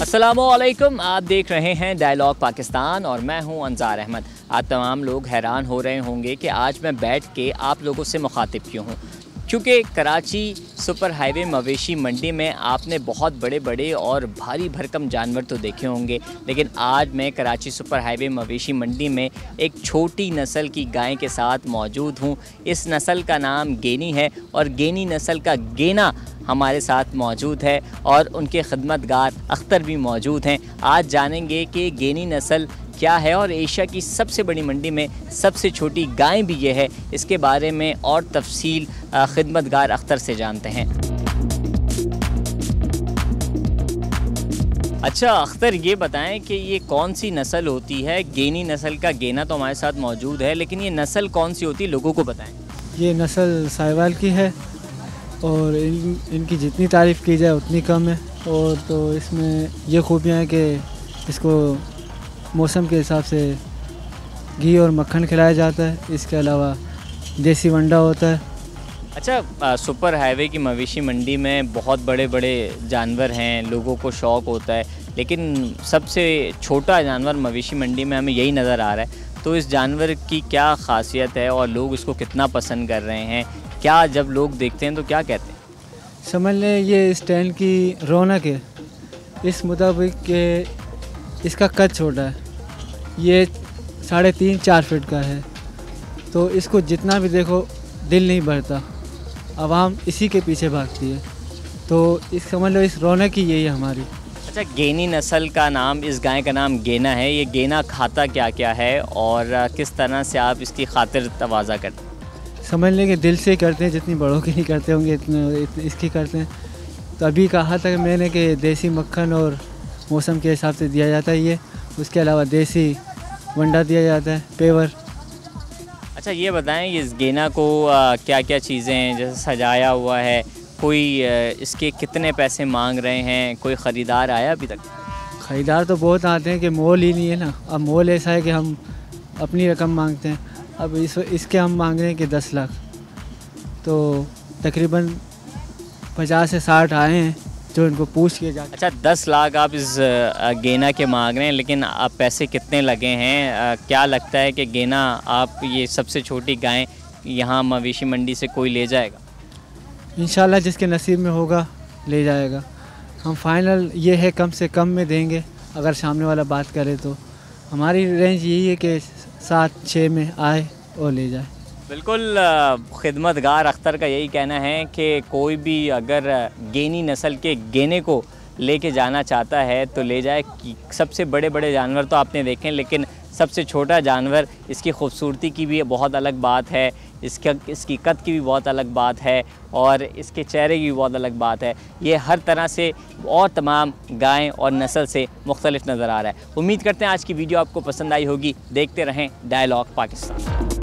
अस्सलामुअलैकुम, आप देख रहे हैं डायलॉग पाकिस्तान और मैं हूं अंजार अहमद। आज तमाम लोग हैरान हो रहे होंगे कि आज मैं बैठ के आप लोगों से मुखातिब क्यों हूं, क्योंकि कराची सुपर हाईवे मवेशी मंडी में आपने बहुत बड़े बड़े और भारी भरकम जानवर तो देखे होंगे, लेकिन आज मैं कराची सुपर हाईवे मवेशी मंडी में एक छोटी नस्ल की गाय के साथ मौजूद हूं। इस नस्ल का नाम गेनी है और गेनी नस्ल का गेना हमारे साथ मौजूद है और उनके खिदमतगार अख्तर भी मौजूद हैं। आज जानेंगे कि गेनी नस्ल क्या है और एशिया की सबसे बड़ी मंडी में सबसे छोटी गाय भी ये है। इसके बारे में और तफसील खिदमतगार अख्तर से जानते हैं। अच्छा अख्तर, ये बताएं कि ये कौन सी नस्ल होती है? गेनी नस्ल का गेना तो हमारे साथ मौजूद है, लेकिन ये नस्ल कौन सी होती है, लोगों को बताएं। ये नस्ल साहिवाल की है और इनकी जितनी तारीफ़ की जाए उतनी कम है। और तो इसमें ये खूबियाँ हैं कि इसको मौसम के हिसाब से घी और मक्खन खिलाया जाता है। इसके अलावा देसी वंडा होता है। अच्छा, सुपर हाईवे की मवेशी मंडी में बहुत बड़े बड़े जानवर हैं, लोगों को शौक़ होता है, लेकिन सबसे छोटा जानवर मवेशी मंडी में हमें यही नज़र आ रहा है। तो इस जानवर की क्या ख़ासियत है और लोग इसको कितना पसंद कर रहे हैं? क्या जब लोग देखते हैं तो क्या कहते हैं? समझ लें ये स्टैंड की रौनक है। इस मुताबिक कि इसका कद छोटा है, ये 3.5-4 फीट का है, तो इसको जितना भी देखो दिल नहीं भरता। आवाम इसी के पीछे भागती है, तो इस समझ लो इस रौनक ही यही है हमारी। अच्छा, गेनी नस्ल का नाम, इस गाय का नाम गेना है। ये गेना खाता क्या क्या है और किस तरह से आप इसकी खातिर तवाज़ा करते हैं? समझ लें कि दिल से करते हैं, जितनी बड़ों की नहीं करते होंगे इतने इसकी करते हैं। तो अभी कहा था मैंने कि देसी मक्खन और मौसम के हिसाब से दिया जाता है ये। उसके अलावा देसी वंडा दिया जाता है, पेवर। अच्छा ये बताएं, इस गेना को क्या क्या चीज़ें हैं जैसे सजाया हुआ है, कोई इसके कितने पैसे मांग रहे हैं? कोई ख़रीदार आया अभी तक? ख़रीदार तो बहुत आते हैं कि मोल ही नहीं है ना। अब मोल ऐसा है कि हम अपनी रकम मांगते हैं। अब इसके हम मांग रहे हैं कि 10 लाख, तो तकरीबन 50 से 60 आए हैं जो इनको पूछ के जाते। अच्छा, 10 लाख आप इस गेना के मांग रहे हैं, लेकिन आप पैसे कितने लगे हैं? क्या लगता है कि गेना आप ये सबसे छोटी गाय यहाँ मवेशी मंडी से कोई ले जाएगा? इंशाल्लाह जिसके नसीब में होगा ले जाएगा। हम फाइनल ये है कम से कम में देंगे, अगर सामने वाला बात करे तो। हमारी रेंज यही है कि 7-6 में आए और ले जाए। बिल्कुल, खिदमतगार अख्तर का यही कहना है कि कोई भी अगर गेनी नस्ल के गेने को लेके जाना चाहता है तो ले जाए। सबसे बड़े बड़े जानवर तो आपने देखे, लेकिन सबसे छोटा जानवर, इसकी खूबसूरती की भी बहुत अलग बात है, इसकी कद की भी बहुत अलग बात है और इसके चेहरे की भी बहुत अलग बात है। ये हर तरह से और तमाम गाय और नस्ल से मुख्तलिफ नज़र आ रहा है। उम्मीद करते हैं आज की वीडियो आपको पसंद आई होगी। देखते रहें डायलॉग पाकिस्तान।